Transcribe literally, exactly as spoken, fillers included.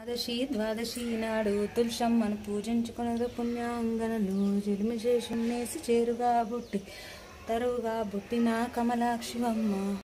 ద్వాదశి ద్వాదశి నాడు తులసమ్మను పూజించుకున్నది పుణ్యాంగనలు చిలిమి శేషం నేసి చేరుగా బుట్టి తరువుగా బుట్టిన కమలాక్షివమ్మ.